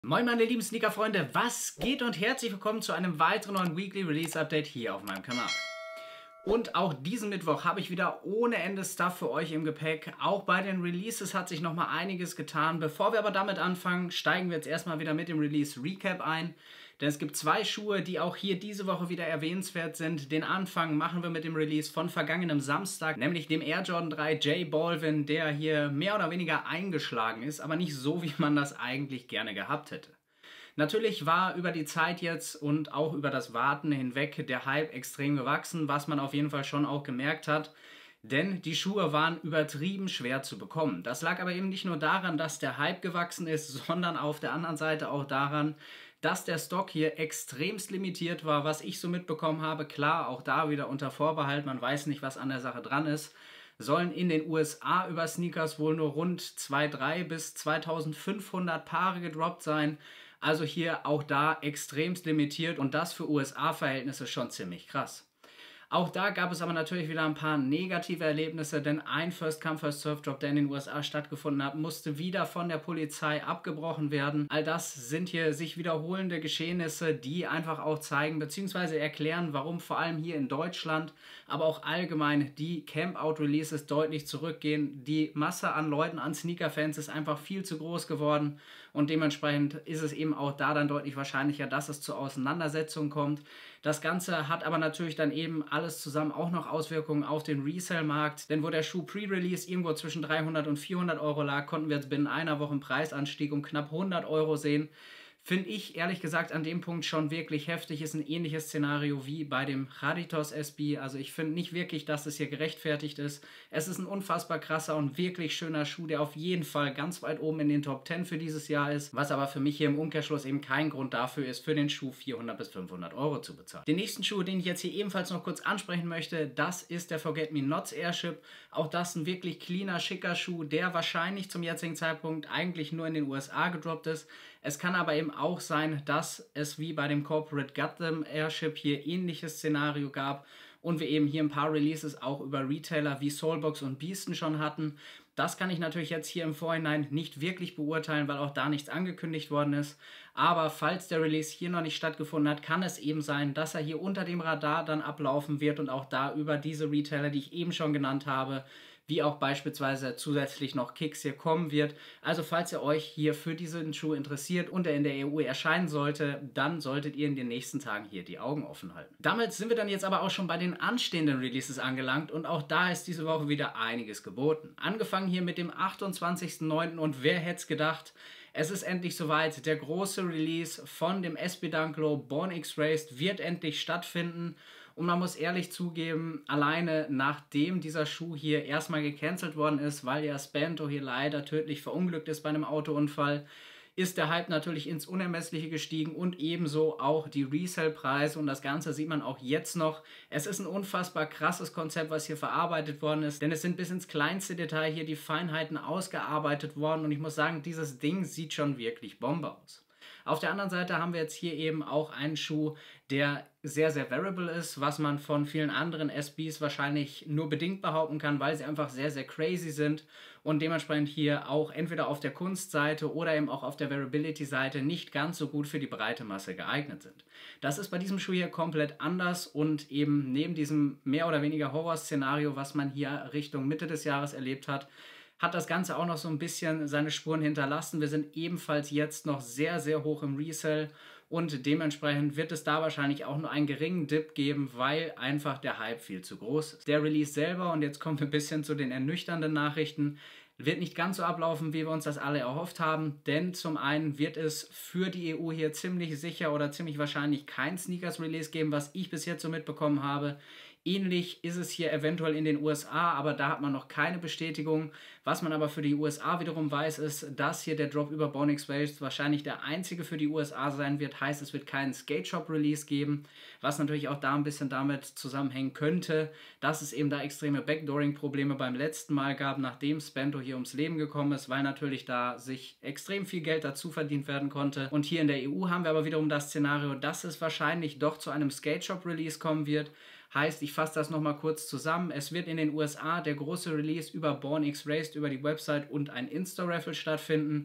Moin meine lieben Sneaker-Freunde, was geht und herzlich willkommen zu einem weiteren neuen Weekly Release Update hier auf meinem Kanal. Und auch diesen Mittwoch habe ich wieder ohne Ende Stuff für euch im Gepäck. Auch bei den Releases hat sich nochmal einiges getan. Bevor wir aber damit anfangen, steigen wir jetzt erstmal wieder mit dem Release Recap ein. Denn es gibt zwei Schuhe, die auch hier diese Woche wieder erwähnenswert sind. Den Anfang machen wir mit dem Release von vergangenem Samstag, nämlich dem Air Jordan 3 J Balvin, der hier mehr oder weniger eingeschlagen ist, aber nicht so, wie man das eigentlich gerne gehabt hätte. Natürlich war über die Zeit jetzt und auch über das Warten hinweg der Hype extrem gewachsen, was man auf jeden Fall schon auch gemerkt hat. Denn die Schuhe waren übertrieben schwer zu bekommen. Das lag aber eben nicht nur daran, dass der Hype gewachsen ist, sondern auf der anderen Seite auch daran, dass der Stock hier extremst limitiert war, was ich so mitbekommen habe. Klar, auch da wieder unter Vorbehalt, man weiß nicht, was an der Sache dran ist. Sollen in den USA über Sneakers wohl nur rund 2.300 bis 2.500 Paare gedroppt sein. Also hier auch da extremst limitiert und das für USA-Verhältnisse schon ziemlich krass. Auch da gab es aber natürlich wieder ein paar negative Erlebnisse, denn ein First-Come-First-Serve-Drop, der in den USA stattgefunden hat, musste wieder von der Polizei abgebrochen werden. All das sind hier sich wiederholende Geschehnisse, die einfach auch zeigen bzw. erklären, warum vor allem hier in Deutschland, aber auch allgemein die Camp-Out-Releases deutlich zurückgehen. Die Masse an Leuten, an Sneaker-Fans ist einfach viel zu groß geworden und dementsprechend ist es eben auch da dann deutlich wahrscheinlicher, dass es zu Auseinandersetzungen kommt. Das Ganze hat aber natürlich dann eben alles zusammen auch noch Auswirkungen auf den Resale-Markt, denn wo der Schuh Pre-Release irgendwo zwischen 300 und 400 Euro lag, konnten wir jetzt binnen einer Woche einen Preisanstieg um knapp 100 Euro sehen. Finde ich ehrlich gesagt an dem Punkt schon wirklich heftig, ist ein ähnliches Szenario wie bei dem Raditos SB. Also ich finde nicht wirklich, dass es hier gerechtfertigt ist. Es ist ein unfassbar krasser und wirklich schöner Schuh, der auf jeden Fall ganz weit oben in den Top 10 für dieses Jahr ist, was aber für mich hier im Umkehrschluss eben kein Grund dafür ist, für den Schuh 400 bis 500 Euro zu bezahlen. Den nächsten Schuh, den ich jetzt hier ebenfalls noch kurz ansprechen möchte, das ist der Forget Me Nots Airship. Auch das ein wirklich cleaner, schicker Schuh, der wahrscheinlich zum jetzigen Zeitpunkt eigentlich nur in den USA gedroppt ist. Es kann aber eben auch sein, dass es wie bei dem Corporate Gotham Airship hier ähnliches Szenario gab und wir eben hier ein paar Releases auch über Retailer wie Soulbox und Beasten schon hatten. Das kann ich natürlich jetzt hier im Vorhinein nicht wirklich beurteilen, weil auch da nichts angekündigt worden ist. Aber falls der Release hier noch nicht stattgefunden hat, kann es eben sein, dass er hier unter dem Radar dann ablaufen wird und auch da über diese Retailer, die ich eben schon genannt habe, wie auch beispielsweise zusätzlich noch Kicks hier kommen wird. Also falls ihr euch hier für diesen Schuh interessiert und er in der EU erscheinen sollte, dann solltet ihr in den nächsten Tagen hier die Augen offen halten. Damit sind wir dann jetzt aber auch schon bei den anstehenden Releases angelangt und auch da ist diese Woche wieder einiges geboten. Angefangen hier mit dem 28.09. und wer hätte es gedacht, es ist endlich soweit, der große Release von dem SB Dunk Low Born X-Raced wird endlich stattfinden. Und man muss ehrlich zugeben, alleine nachdem dieser Schuh hier erstmal gecancelt worden ist, weil ja Spanto hier leider tödlich verunglückt ist bei einem Autounfall, ist der Hype natürlich ins Unermessliche gestiegen und ebenso auch die Resale-Preise und das Ganze sieht man auch jetzt noch. Es ist ein unfassbar krasses Konzept, was hier verarbeitet worden ist, denn es sind bis ins kleinste Detail hier die Feinheiten ausgearbeitet worden und ich muss sagen, dieses Ding sieht schon wirklich Bombe aus. Auf der anderen Seite haben wir jetzt hier eben auch einen Schuh, der sehr, sehr variable ist, was man von vielen anderen SBs wahrscheinlich nur bedingt behaupten kann, weil sie einfach sehr, sehr crazy sind und dementsprechend hier auch entweder auf der Kunstseite oder eben auch auf der Variability-Seite nicht ganz so gut für die breite Masse geeignet sind. Das ist bei diesem Schuh hier komplett anders und eben neben diesem mehr oder weniger Horrorszenario, was man hier Richtung Mitte des Jahres erlebt hat, hat das Ganze auch noch so ein bisschen seine Spuren hinterlassen. Wir sind ebenfalls jetzt noch sehr, sehr hoch im Resell und dementsprechend wird es da wahrscheinlich auch nur einen geringen Dip geben, weil einfach der Hype viel zu groß ist. Der Release selber, und jetzt kommen wir ein bisschen zu den ernüchternden Nachrichten, wird nicht ganz so ablaufen, wie wir uns das alle erhofft haben, denn zum einen wird es für die EU hier ziemlich sicher oder ziemlich wahrscheinlich kein Sneakers-Release geben, was ich bis jetzt so mitbekommen habe. Ähnlich ist es hier eventuell in den USA, aber da hat man noch keine Bestätigung. Was man aber für die USA wiederum weiß, ist, dass hier der Drop über Born X-Raced wahrscheinlich der einzige für die USA sein wird. Heißt, es wird keinen Skate Shop Release geben, was natürlich auch da ein bisschen damit zusammenhängen könnte, dass es eben da extreme Backdooring-Probleme beim letzten Mal gab, nachdem Spanto hier ums Leben gekommen ist, weil natürlich da sich extrem viel Geld dazu verdient werden konnte. Und hier in der EU haben wir aber wiederum das Szenario, dass es wahrscheinlich doch zu einem Skate Shop Release kommen wird. Heißt, ich fasse das nochmal kurz zusammen. Es wird in den USA der große Release über Born X-Raced, über die Website und ein Insta-Raffle stattfinden.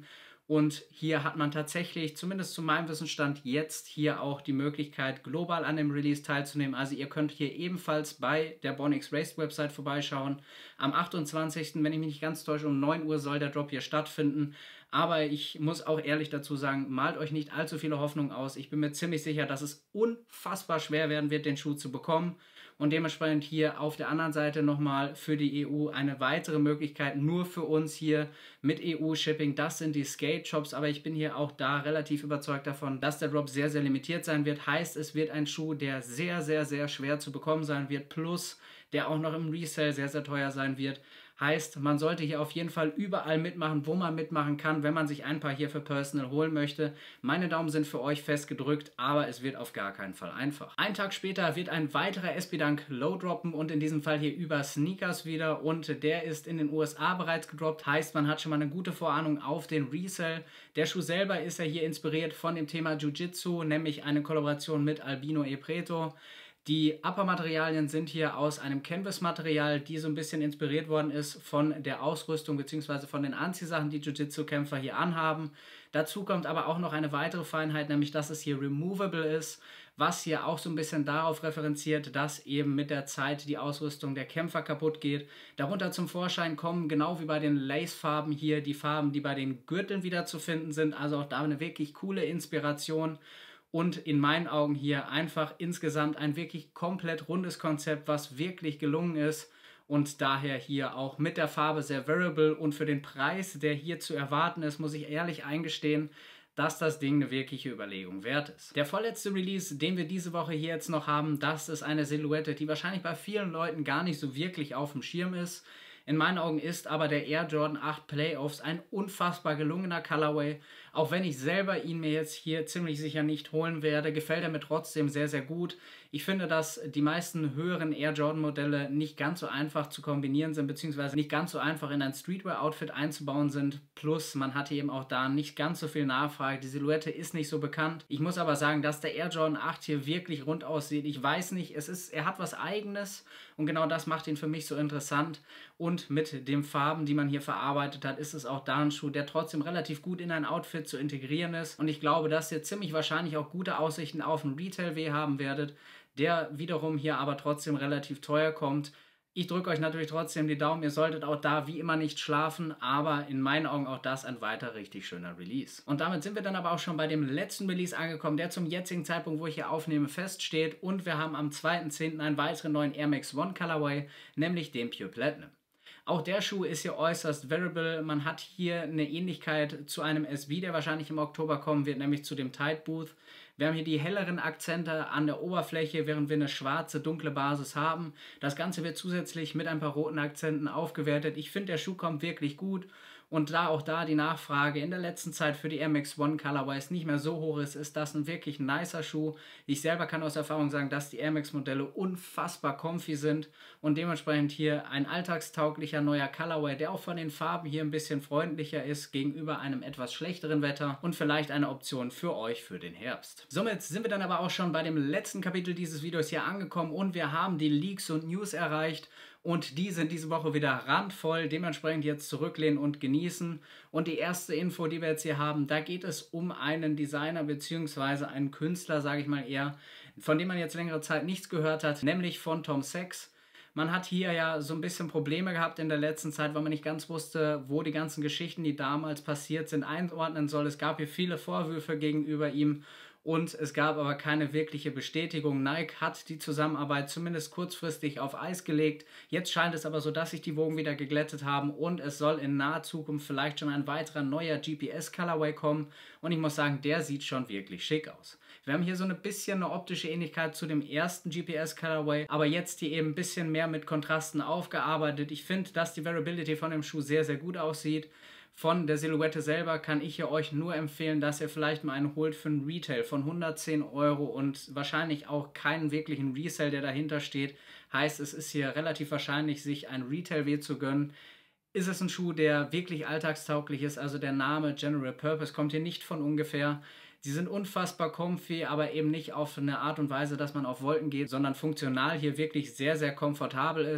Und hier hat man tatsächlich, zumindest zu meinem Wissensstand, jetzt hier auch die Möglichkeit, global an dem Release teilzunehmen. Also ihr könnt hier ebenfalls bei der Born X Raced Website vorbeischauen. Am 28., wenn ich mich nicht ganz täusche, um 9 Uhr soll der Drop hier stattfinden. Aber ich muss auch ehrlich dazu sagen, malt euch nicht allzu viele Hoffnungen aus. Ich bin mir ziemlich sicher, dass es unfassbar schwer werden wird, den Schuh zu bekommen. Und dementsprechend hier auf der anderen Seite nochmal für die EU eine weitere Möglichkeit, nur für uns hier mit EU-Shipping. Das sind die Skate-Shops, aber ich bin hier auch da relativ überzeugt davon, dass der Drop sehr, sehr limitiert sein wird. Heißt, es wird ein Schuh, der sehr, sehr, sehr schwer zu bekommen sein wird, plus der auch noch im Resale sehr, sehr teuer sein wird. Heißt, man sollte hier auf jeden Fall überall mitmachen, wo man mitmachen kann, wenn man sich ein paar hier für Personal holen möchte. Meine Daumen sind für euch fest gedrückt, aber es wird auf gar keinen Fall einfach. Einen Tag später wird ein weiterer SB Dunk Low droppen und in diesem Fall hier über Sneakers wieder und der ist in den USA bereits gedroppt. Heißt, man hat schon mal eine gute Vorahnung auf den Resale. Der Schuh selber ist ja hier inspiriert von dem Thema Jiu-Jitsu, nämlich eine Kollaboration mit Albino e Preto. Die Upper-Materialien sind hier aus einem Canvas-Material, die so ein bisschen inspiriert worden ist von der Ausrüstung bzw. von den Anziehsachen, die Jiu-Jitsu-Kämpfer hier anhaben. Dazu kommt aber auch noch eine weitere Feinheit, nämlich dass es hier removable ist, was hier auch so ein bisschen darauf referenziert, dass eben mit der Zeit die Ausrüstung der Kämpfer kaputt geht. Darunter zum Vorschein kommen, genau wie bei den Lace-Farben hier, die Farben, die bei den Gürteln wieder zu finden sind. Also auch da eine wirklich coole Inspiration. Und in meinen Augen hier einfach insgesamt ein wirklich komplett rundes Konzept, was wirklich gelungen ist und daher hier auch mit der Farbe sehr variable und für den Preis, der hier zu erwarten ist, muss ich ehrlich eingestehen, dass das Ding eine wirkliche Überlegung wert ist. Der vorletzte Release, den wir diese Woche hier jetzt noch haben, das ist eine Silhouette, die wahrscheinlich bei vielen Leuten gar nicht so wirklich auf dem Schirm ist. In meinen Augen ist aber der Air Jordan 8 Playoffs ein unfassbar gelungener Colorway. Auch wenn ich selber ihn mir jetzt hier ziemlich sicher nicht holen werde, gefällt er mir trotzdem sehr, sehr gut. Ich finde, dass die meisten höheren Air Jordan Modelle nicht ganz so einfach zu kombinieren sind, beziehungsweise nicht ganz so einfach in ein Streetwear-Outfit einzubauen sind. Plus, man hatte eben auch da nicht ganz so viel Nachfrage. Die Silhouette ist nicht so bekannt. Ich muss aber sagen, dass der Air Jordan 8 hier wirklich rund aussieht. Ich weiß nicht, er hat was Eigenes und genau das macht ihn für mich so interessant. Und mit den Farben, die man hier verarbeitet hat, ist es auch da ein Schuh, der trotzdem relativ gut in ein Outfit zu integrieren ist. Und ich glaube, dass ihr ziemlich wahrscheinlich auch gute Aussichten auf einen Retail-W haben werdet, der wiederum hier aber trotzdem relativ teuer kommt. Ich drücke euch natürlich trotzdem die Daumen, ihr solltet auch da wie immer nicht schlafen, aber in meinen Augen auch das ein weiter richtig schöner Release. Und damit sind wir dann aber auch schon bei dem letzten Release angekommen, der zum jetzigen Zeitpunkt, wo ich hier aufnehme, feststeht. Und wir haben am 2.10. einen weiteren neuen Air Max One Colorway, nämlich den Pure Platinum. Auch der Schuh ist hier äußerst variable. Man hat hier eine Ähnlichkeit zu einem SB, der wahrscheinlich im Oktober kommen wird, nämlich zu dem Tide Booth. Wir haben hier die helleren Akzente an der Oberfläche, während wir eine schwarze, dunkle Basis haben. Das Ganze wird zusätzlich mit ein paar roten Akzenten aufgewertet. Ich finde, der Schuh kommt wirklich gut. Und da auch da die Nachfrage in der letzten Zeit für die Air Max One Colorways nicht mehr so hoch ist, ist das ein wirklich nicer Schuh. Ich selber kann aus Erfahrung sagen, dass die Air Max Modelle unfassbar comfy sind und dementsprechend hier ein alltagstauglicher neuer Colorway, der auch von den Farben hier ein bisschen freundlicher ist gegenüber einem etwas schlechteren Wetter und vielleicht eine Option für euch für den Herbst. Somit sind wir dann aber auch schon bei dem letzten Kapitel dieses Videos hier angekommen und wir haben die Leaks und News erreicht. Und die sind diese Woche wieder randvoll, dementsprechend jetzt zurücklehnen und genießen. Und die erste Info, die wir jetzt hier haben, da geht es um einen Designer bzw. einen Künstler, sage ich mal eher, von dem man jetzt längere Zeit nichts gehört hat, nämlich von Tom Sachs. Man hat hier ja so ein bisschen Probleme gehabt in der letzten Zeit, weil man nicht ganz wusste, wo die ganzen Geschichten, die damals passiert sind, einordnen soll. Es gab hier viele Vorwürfe gegenüber ihm. Und es gab aber keine wirkliche Bestätigung. Nike hat die Zusammenarbeit zumindest kurzfristig auf Eis gelegt. Jetzt scheint es aber so, dass sich die Wogen wieder geglättet haben und es soll in naher Zukunft vielleicht schon ein weiterer neuer GPS-Colorway kommen. Und ich muss sagen, der sieht schon wirklich schick aus. Wir haben hier so ein bisschen eine optische Ähnlichkeit zu dem ersten GPS-Colorway, aber jetzt hier eben ein bisschen mehr mit Kontrasten aufgearbeitet. Ich finde, dass die Variability von dem Schuh sehr, sehr gut aussieht. Von der Silhouette selber kann ich hier euch nur empfehlen, dass ihr vielleicht mal einen holt für einen Retail von 110 € und wahrscheinlich auch keinen wirklichen Resell, der dahinter steht. Heißt, es ist hier relativ wahrscheinlich, sich ein Retail-W zu gönnen. Ist es ein Schuh, der wirklich alltagstauglich ist, also der Name General Purpose kommt hier nicht von ungefähr. Sie sind unfassbar comfy, aber eben nicht auf eine Art und Weise, dass man auf Wolken geht, sondern funktional hier wirklich sehr, sehr komfortabel ist.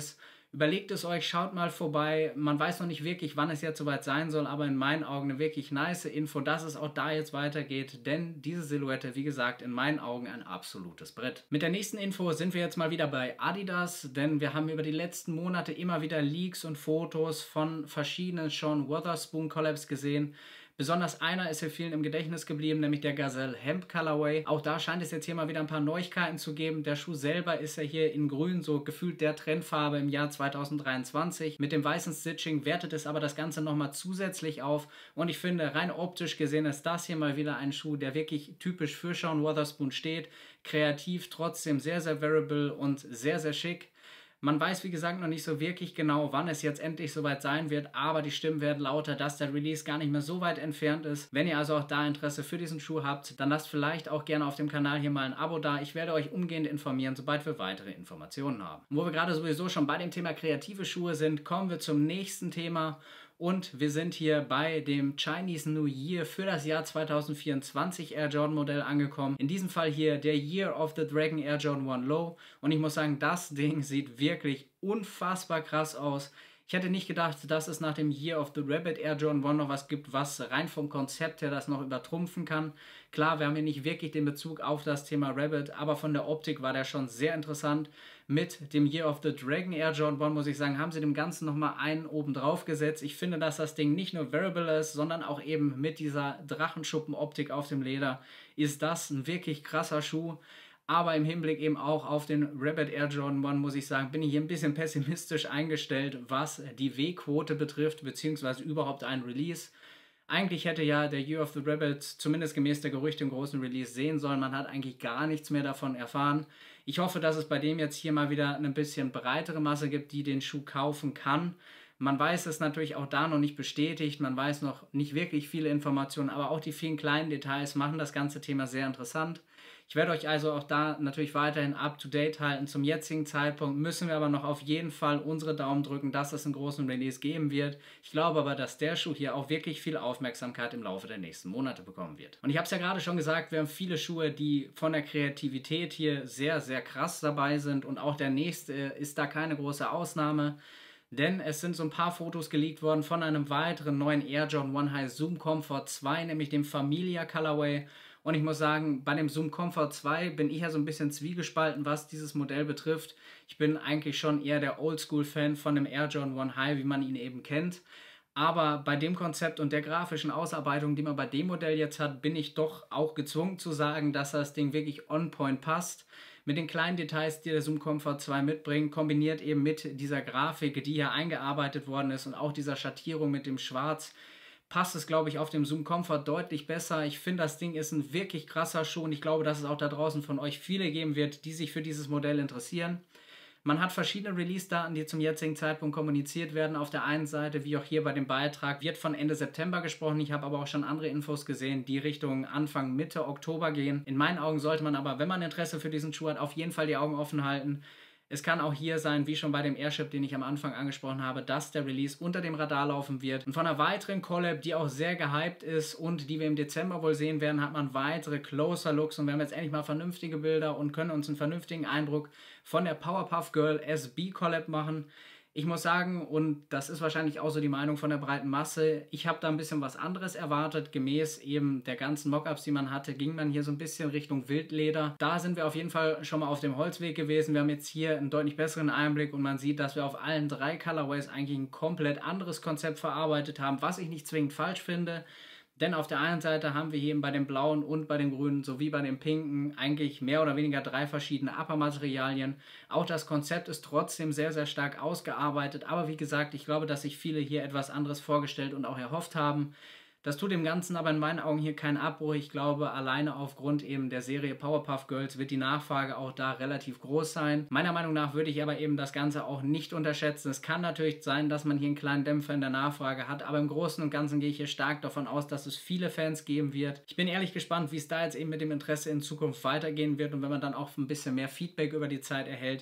Überlegt es euch, schaut mal vorbei. Man weiß noch nicht wirklich, wann es jetzt soweit sein soll, aber in meinen Augen eine wirklich nice Info, dass es auch da jetzt weitergeht, denn diese Silhouette, wie gesagt, in meinen Augen ein absolutes Brett. Mit der nächsten Info sind wir jetzt mal wieder bei Adidas, denn wir haben über die letzten Monate immer wieder Leaks und Fotos von verschiedenen Sean Wotherspoon Collabs gesehen. Besonders einer ist hier vielen im Gedächtnis geblieben, nämlich der Gazelle Hemp Colorway. Auch da scheint es jetzt hier mal wieder ein paar Neuigkeiten zu geben. Der Schuh selber ist ja hier in grün, so gefühlt der Trendfarbe im Jahr 2023. Mit dem weißen Stitching wertet es aber das Ganze nochmal zusätzlich auf. Und ich finde, rein optisch gesehen ist das hier mal wieder ein Schuh, der wirklich typisch für Sean Wotherspoon steht. Kreativ, trotzdem sehr, sehr wearable und sehr, sehr schick. Man weiß, wie gesagt, noch nicht so wirklich genau, wann es jetzt endlich soweit sein wird, aber die Stimmen werden lauter, dass der Release gar nicht mehr so weit entfernt ist. Wenn ihr also auch da Interesse für diesen Schuh habt, dann lasst vielleicht auch gerne auf dem Kanal hier mal ein Abo da. Ich werde euch umgehend informieren, sobald wir weitere Informationen haben. Und wo wir gerade sowieso schon bei dem Thema kreative Schuhe sind, kommen wir zum nächsten Thema. Und wir sind hier bei dem Chinese New Year für das Jahr 2024 Air Jordan Modell angekommen. In diesem Fall hier der Year of the Dragon Air Jordan 1 Low. Und ich muss sagen, das Ding sieht wirklich unfassbar krass aus. Ich hätte nicht gedacht, dass es nach dem Year of the Rabbit Air Jordan 1 noch was gibt, was rein vom Konzept her das noch übertrumpfen kann. Klar, wir haben hier nicht wirklich den Bezug auf das Thema Rabbit, aber von der Optik war der schon sehr interessant. Mit dem Year of the Dragon Air Jordan 1, muss ich sagen, haben sie dem Ganzen nochmal einen oben drauf gesetzt. Ich finde, dass das Ding nicht nur wearable ist, sondern auch eben mit dieser Drachenschuppen-Optik auf dem Leder ist das ein wirklich krasser Schuh. Aber im Hinblick eben auch auf den Rabbit Air Jordan 1, muss ich sagen, bin ich hier ein bisschen pessimistisch eingestellt, was die W-Quote betrifft, beziehungsweise überhaupt einen Release. Eigentlich hätte ja der Year of the Rabbit zumindest gemäß der Gerüchte im großen Release sehen sollen. Man hat eigentlich gar nichts mehr davon erfahren. Ich hoffe, dass es bei dem jetzt hier mal wieder eine bisschen breitere Masse gibt, die den Schuh kaufen kann. Man weiß es natürlich auch da noch nicht bestätigt, man weiß noch nicht wirklich viele Informationen, aber auch die vielen kleinen Details machen das ganze Thema sehr interessant. Ich werde euch also auch da natürlich weiterhin up-to-date halten. Zum jetzigen Zeitpunkt müssen wir aber noch auf jeden Fall unsere Daumen drücken, dass es einen großen Release geben wird. Ich glaube aber, dass der Schuh hier auch wirklich viel Aufmerksamkeit im Laufe der nächsten Monate bekommen wird. Und ich habe es ja gerade schon gesagt, wir haben viele Schuhe, die von der Kreativität hier sehr, sehr krass dabei sind und auch der nächste ist da keine große Ausnahme. Denn es sind so ein paar Fotos geleakt worden von einem weiteren neuen Air Jordan 1 High Zoom Comfort 2, nämlich dem Familia Colorway. Und ich muss sagen, bei dem Zoom Comfort 2 bin ich ja so ein bisschen zwiegespalten, was dieses Modell betrifft. Ich bin eigentlich schon eher der Oldschool-Fan von dem Air Jordan 1 High, wie man ihn eben kennt. Aber bei dem Konzept und der grafischen Ausarbeitung, die man bei dem Modell jetzt hat, bin ich doch auch gezwungen zu sagen, dass das Ding wirklich on point passt. Mit den kleinen Details, die der Zoom Comfort 2 mitbringt, kombiniert eben mit dieser Grafik, die hier eingearbeitet worden ist und auch dieser Schattierung mit dem Schwarz, passt es, glaube ich, auf dem Zoom Comfort deutlich besser. Ich finde, das Ding ist ein wirklich krasser Schuh und ich glaube, dass es auch da draußen von euch viele geben wird, die sich für dieses Modell interessieren. Man hat verschiedene Release-Daten, die zum jetzigen Zeitpunkt kommuniziert werden. Auf der einen Seite, wie auch hier bei dem Beitrag, wird von Ende September gesprochen. Ich habe aber auch schon andere Infos gesehen, die Richtung Anfang, Mitte Oktober gehen. In meinen Augen sollte man aber, wenn man Interesse für diesen Schuh hat, auf jeden Fall die Augen offen halten. Es kann auch hier sein, wie schon bei dem Airship, den ich am Anfang angesprochen habe, dass der Release unter dem Radar laufen wird. Und von einer weiteren Collab, die auch sehr gehypt ist und die wir im Dezember wohl sehen werden, hat man weitere Closer Looks und wir haben jetzt endlich mal vernünftige Bilder und können uns einen vernünftigen Eindruck von der Powerpuff Girl SB Collab machen. Ich muss sagen, und das ist wahrscheinlich auch so die Meinung von der breiten Masse, ich habe da ein bisschen was anderes erwartet. Gemäß eben der ganzen Mockups, die man hatte, ging man hier so ein bisschen Richtung Wildleder. Da sind wir auf jeden Fall schon mal auf dem Holzweg gewesen. Wir haben jetzt hier einen deutlich besseren Einblick und man sieht, dass wir auf allen drei Colorways eigentlich ein komplett anderes Konzept verarbeitet haben, was ich nicht zwingend falsch finde. Denn auf der einen Seite haben wir hier eben bei dem blauen und bei dem grünen sowie bei dem pinken eigentlich mehr oder weniger drei verschiedene Upper-Materialien. Auch das Konzept ist trotzdem sehr, sehr stark ausgearbeitet. Aber wie gesagt, ich glaube, dass sich viele hier etwas anderes vorgestellt und auch erhofft haben. Das tut dem Ganzen aber in meinen Augen hier keinen Abbruch. Ich glaube, alleine aufgrund eben der Serie Powerpuff Girls wird die Nachfrage auch da relativ groß sein. Meiner Meinung nach würde ich aber eben das Ganze auch nicht unterschätzen. Es kann natürlich sein, dass man hier einen kleinen Dämpfer in der Nachfrage hat, aber im Großen und Ganzen gehe ich hier stark davon aus, dass es viele Fans geben wird. Ich bin ehrlich gespannt, wie es da jetzt eben mit dem Interesse in Zukunft weitergehen wird und wenn man dann auch ein bisschen mehr Feedback über die Zeit erhält,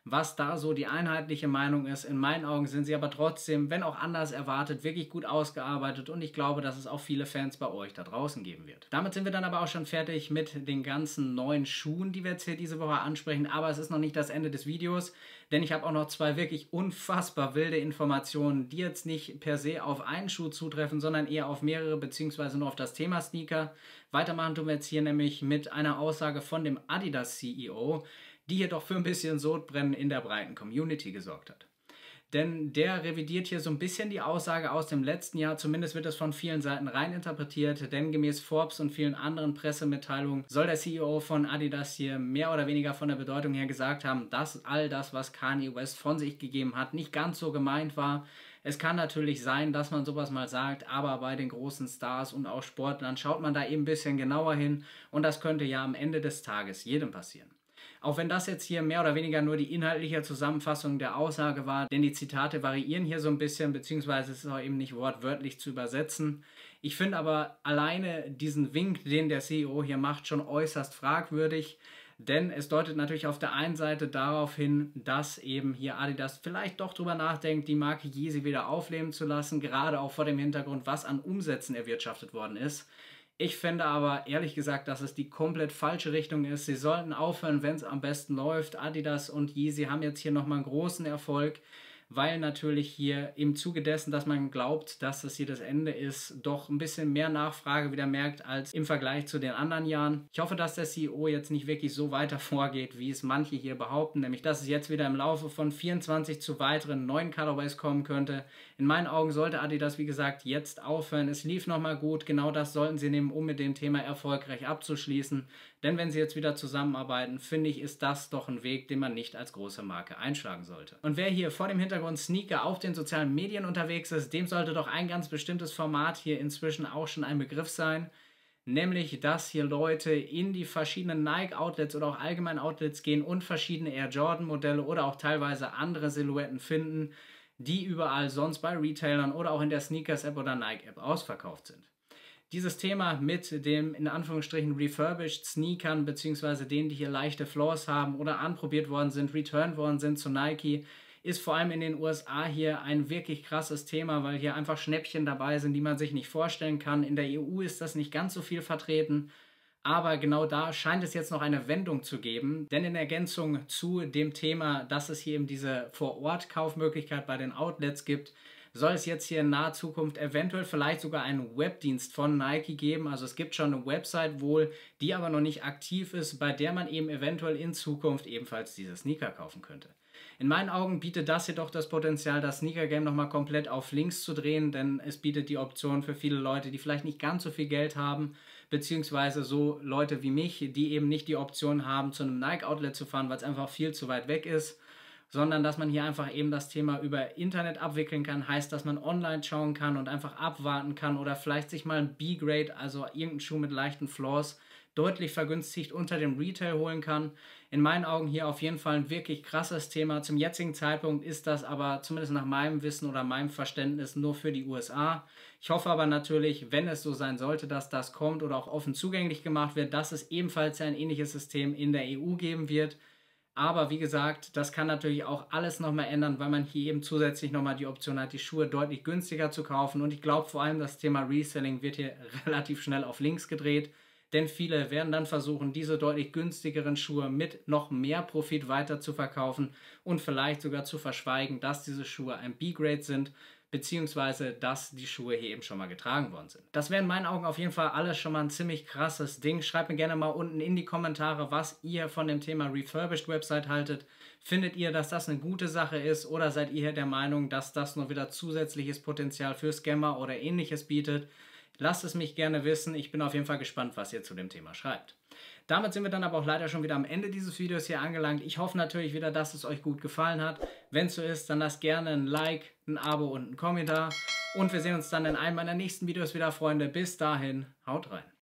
was da so die einheitliche Meinung ist. In meinen Augen sind sie aber trotzdem, wenn auch anders erwartet, wirklich gut ausgearbeitet und ich glaube, dass es auch viele Fans bei euch da draußen geben wird. Damit sind wir dann aber auch schon fertig mit den ganzen neuen Schuhen, die wir jetzt hier diese Woche ansprechen, aber es ist noch nicht das Ende des Videos, denn ich habe auch noch zwei wirklich unfassbar wilde Informationen, die jetzt nicht per se auf einen Schuh zutreffen, sondern eher auf mehrere, beziehungsweise nur auf das Thema Sneaker. Weitermachen tun wir jetzt hier nämlich mit einer Aussage von dem Adidas CEO, die hier doch für ein bisschen Sodbrennen in der breiten Community gesorgt hat. Denn der revidiert hier so ein bisschen die Aussage aus dem letzten Jahr, zumindest wird das von vielen Seiten rein interpretiert, denn gemäß Forbes und vielen anderen Pressemitteilungen soll der CEO von Adidas hier mehr oder weniger von der Bedeutung her gesagt haben, dass all das, was Kanye West von sich gegeben hat, nicht ganz so gemeint war. Es kann natürlich sein, dass man sowas mal sagt, aber bei den großen Stars und auch Sportlern schaut man da eben ein bisschen genauer hin und das könnte ja am Ende des Tages jedem passieren. Auch wenn das jetzt hier mehr oder weniger nur die inhaltliche Zusammenfassung der Aussage war, denn die Zitate variieren hier so ein bisschen, beziehungsweise es ist auch eben nicht wortwörtlich zu übersetzen. Ich finde aber alleine diesen Wink, den der CEO hier macht, schon äußerst fragwürdig, denn es deutet natürlich auf der einen Seite darauf hin, dass eben hier Adidas vielleicht doch drüber nachdenkt, die Marke Yeezy wieder aufleben zu lassen, gerade auch vor dem Hintergrund, was an Umsätzen erwirtschaftet worden ist. Ich finde aber ehrlich gesagt, dass es die komplett falsche Richtung ist. Sie sollten aufhören, wenn es am besten läuft. Adidas und Yeezy haben jetzt hier nochmal einen großen Erfolg, weil natürlich hier im Zuge dessen, dass man glaubt, dass das hier das Ende ist, doch ein bisschen mehr Nachfrage wieder merkt als im Vergleich zu den anderen Jahren. Ich hoffe, dass der CEO jetzt nicht wirklich so weiter vorgeht, wie es manche hier behaupten, nämlich dass es jetzt wieder im Laufe von 24 zu weiteren neuen Colorways kommen könnte. In meinen Augen sollte Adidas, wie gesagt, jetzt aufhören. Es lief nochmal gut, genau das sollten sie nehmen, um mit dem Thema erfolgreich abzuschließen. Denn wenn sie jetzt wieder zusammenarbeiten, finde ich, ist das doch ein Weg, den man nicht als große Marke einschlagen sollte. Und wer hier vor dem Hintergrund Sneaker auf den sozialen Medien unterwegs ist, dem sollte doch ein ganz bestimmtes Format hier inzwischen auch schon ein Begriff sein. Nämlich, dass hier Leute in die verschiedenen Nike-Outlets oder auch allgemein Outlets gehen und verschiedene Air Jordan-Modelle oder auch teilweise andere Silhouetten finden, die überall sonst bei Retailern oder auch in der Sneakers-App oder Nike-App ausverkauft sind. Dieses Thema mit dem in Anführungsstrichen refurbished Sneakern bzw. denen, die hier leichte Flaws haben oder anprobiert worden sind, returned worden sind zu Nike, ist vor allem in den USA hier ein wirklich krasses Thema, weil hier einfach Schnäppchen dabei sind, die man sich nicht vorstellen kann. In der EU ist das nicht ganz so viel vertreten, aber genau da scheint es jetzt noch eine Wendung zu geben, denn in Ergänzung zu dem Thema, dass es hier eben diese Vor-Ort-Kaufmöglichkeit bei den Outlets gibt, soll es jetzt hier in naher Zukunft eventuell vielleicht sogar einen Webdienst von Nike geben. Also es gibt schon eine Website wohl, die aber noch nicht aktiv ist, bei der man eben eventuell in Zukunft ebenfalls diese Sneaker kaufen könnte. In meinen Augen bietet das jedoch das Potenzial, das Sneaker-Game nochmal komplett auf links zu drehen, denn es bietet die Option für viele Leute, die vielleicht nicht ganz so viel Geld haben, beziehungsweise so Leute wie mich, die eben nicht die Option haben, zu einem Nike-Outlet zu fahren, weil es einfach viel zu weit weg ist, sondern dass man hier einfach eben das Thema über Internet abwickeln kann, heißt, dass man online schauen kann und einfach abwarten kann oder vielleicht sich mal ein B-Grade, also irgendeinen Schuh mit leichten Flaws, deutlich vergünstigt unter dem Retail holen kann. In meinen Augen hier auf jeden Fall ein wirklich krasses Thema. Zum jetzigen Zeitpunkt ist das aber zumindest nach meinem Wissen oder meinem Verständnis nur für die USA. Ich hoffe aber natürlich, wenn es so sein sollte, dass das kommt oder auch offen zugänglich gemacht wird, dass es ebenfalls ein ähnliches System in der EU geben wird. Aber wie gesagt, das kann natürlich auch alles nochmal ändern, weil man hier eben zusätzlich nochmal die Option hat, die Schuhe deutlich günstiger zu kaufen. Und ich glaube vor allem, das Thema Reselling wird hier relativ schnell auf links gedreht. Denn viele werden dann versuchen, diese deutlich günstigeren Schuhe mit noch mehr Profit weiter zu verkaufen und vielleicht sogar zu verschweigen, dass diese Schuhe ein B-Grade sind, beziehungsweise dass die Schuhe hier eben schon mal getragen worden sind. Das wäre in meinen Augen auf jeden Fall alles schon mal ein ziemlich krasses Ding. Schreibt mir gerne mal unten in die Kommentare, was ihr von dem Thema Refurbished Website haltet. Findet ihr, dass das eine gute Sache ist oder seid ihr der Meinung, dass das nur wieder zusätzliches Potenzial für Scammer oder ähnliches bietet? Lasst es mich gerne wissen. Ich bin auf jeden Fall gespannt, was ihr zu dem Thema schreibt. Damit sind wir dann aber auch leider schon wieder am Ende dieses Videos hier angelangt. Ich hoffe natürlich wieder, dass es euch gut gefallen hat. Wenn es so ist, dann lasst gerne ein Like, ein Abo und einen Kommentar. Und wir sehen uns dann in einem meiner nächsten Videos wieder, Freunde. Bis dahin, haut rein.